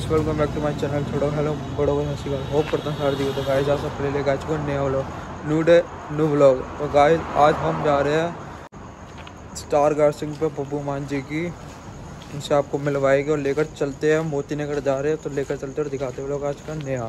Guys, welcome back to my channel. छोड़ो hello बड़ो भाई हंसी होप करता हूँ सारी तो गाइस आप सब पहले गाइस को नया vlog new day new vlog. तो गाइस आज हम जा रहे हैं स्टार गार्सिंग पे पप्पू मान जी की, इनसे आपको मिलवाएंगे और लेकर चलते हैं। मोती नगर जा रहे हैं तो लेकर चलते और दिखाते हैं लोग आज का नया।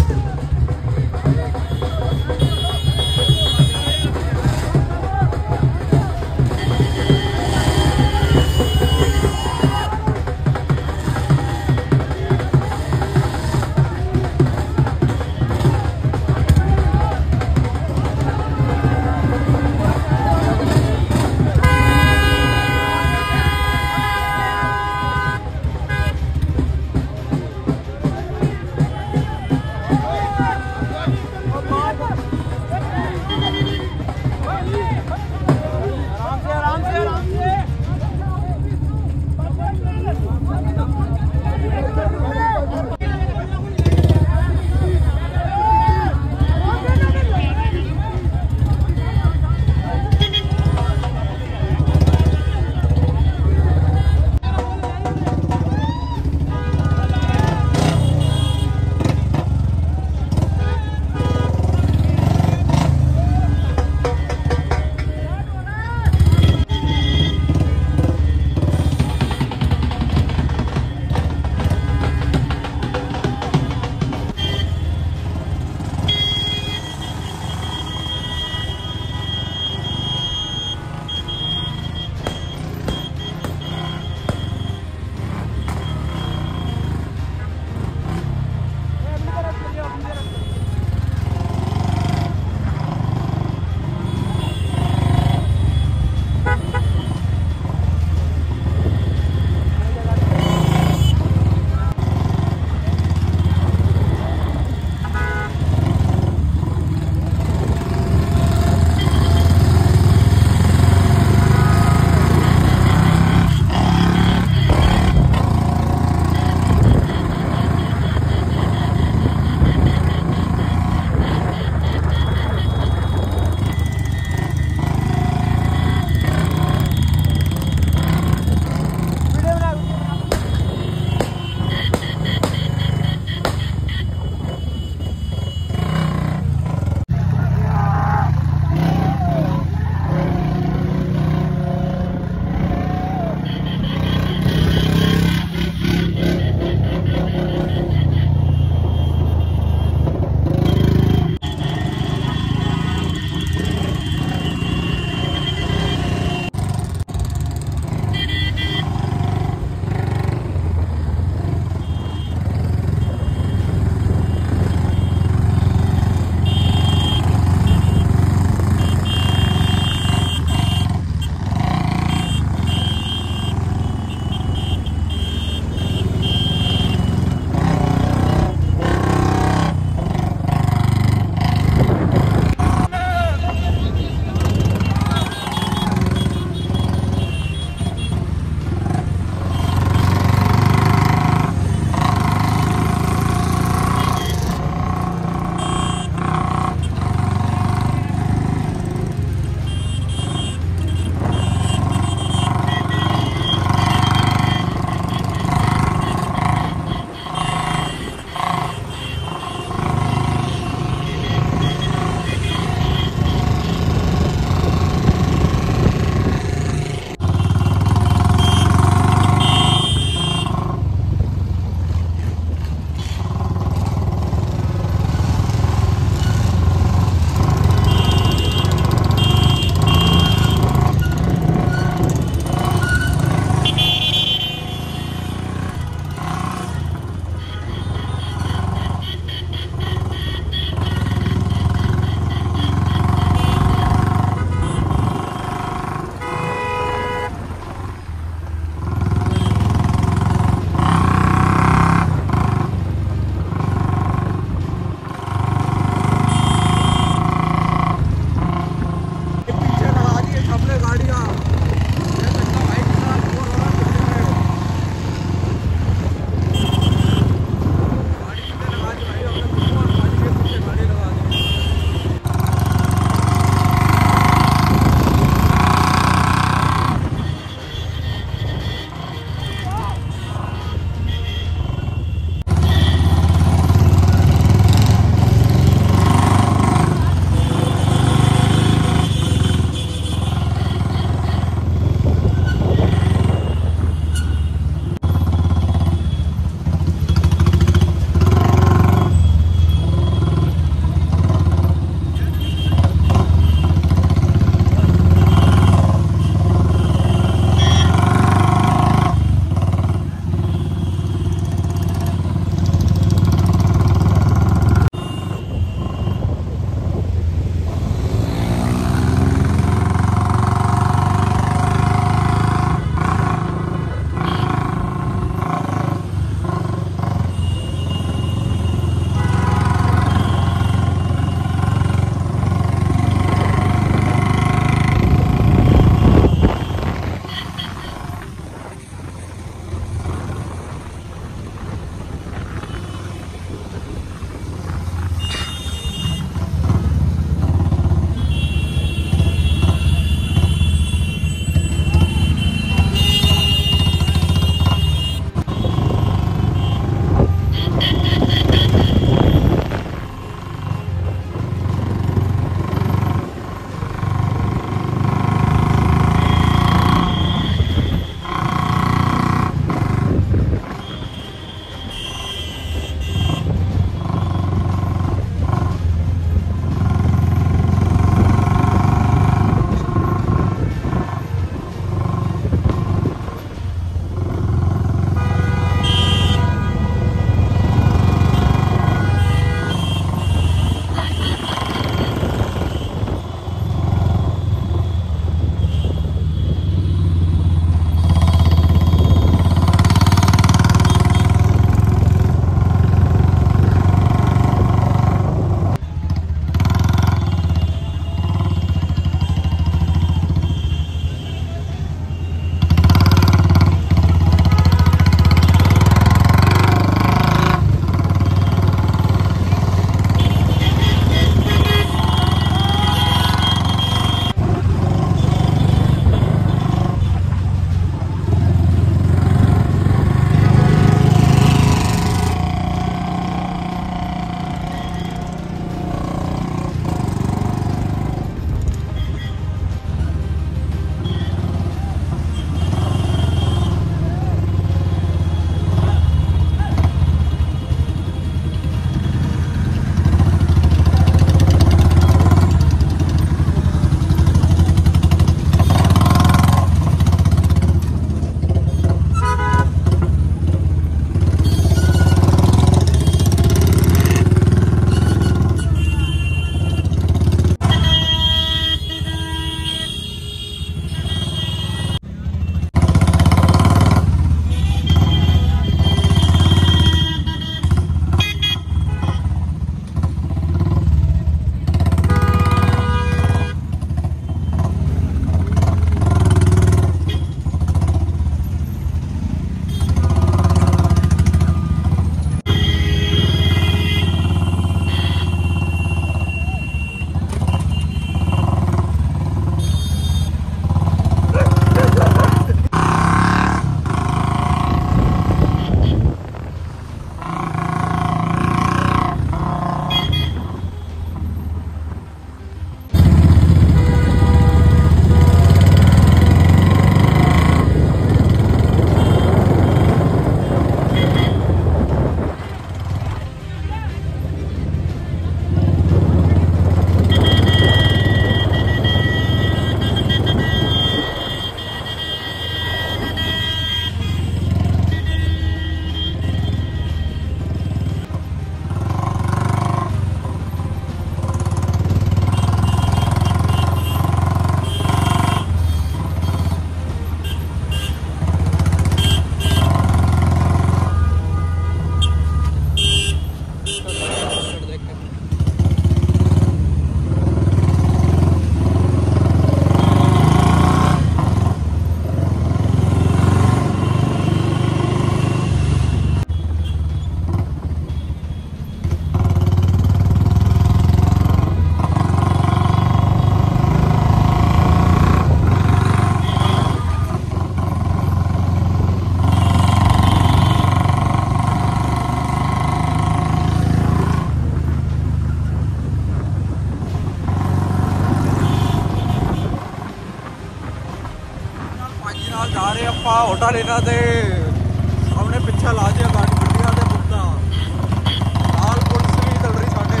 पाजी नाल जा रहे अपा होटल लेना थे हमने पिछा ला दिया गाड़ी गड्डियां ते बुकदा नाल पुलिस भी चल रही साडे।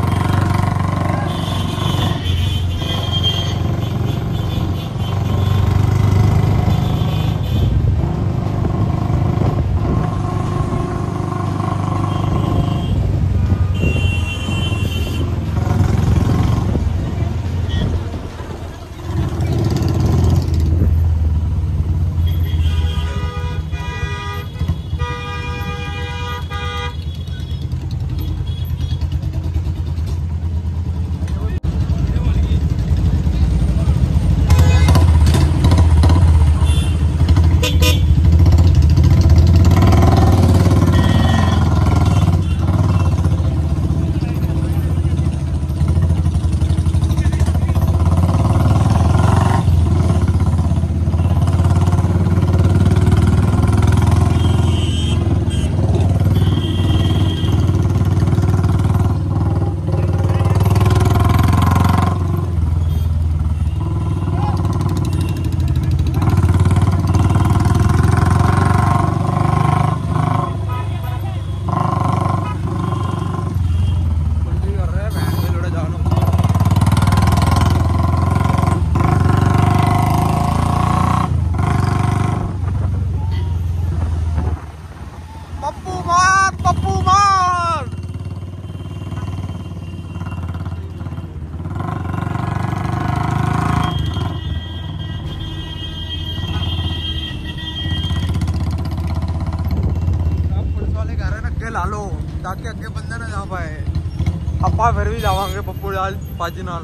ला लो ताकि अगे बंदे ना जा पाए अपा फिर भी जावांगे पप्पू लाल पाजी नाल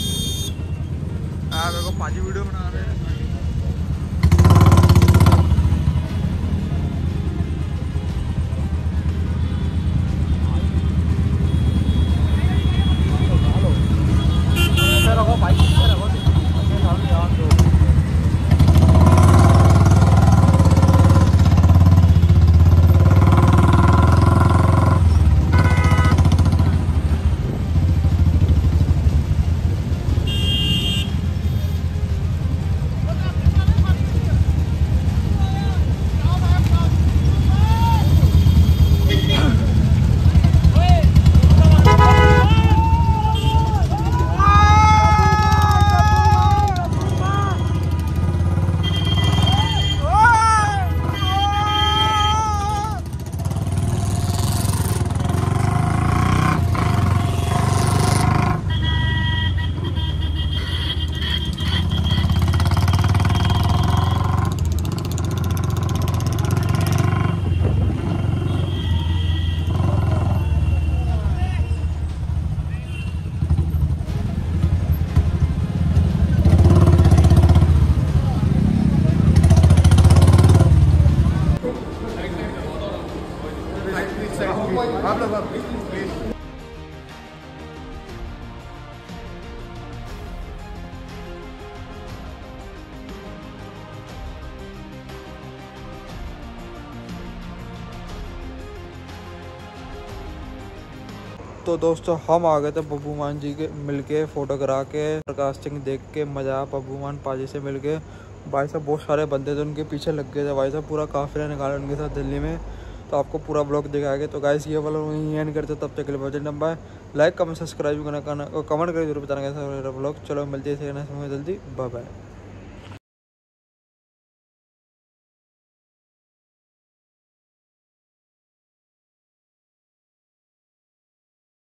देखो पाजी वीडियो बना रहे हैं। तो दोस्तों हम आ गए थे पप्पू मान जी के मिलके फ़ोटो करा के कास्टिंग देख के मज़ा आया। पप्पू मान पाजी से मिलके भाई साहब बहुत सारे बंदे थे उनके पीछे लग गए थे भाई साहब, पूरा काफिला निकाला उनके साथ दिल्ली में। तो आपको पूरा ब्लॉग दिखाएंगे। तो गाइस ये वाला वहीं एंड करते तब तक के लिए budget number like comment subscribe करना कमेंट करके जरूर बताना कैसा ब्लॉग। चलो मिलते हैं जल्दी, बाय बाय।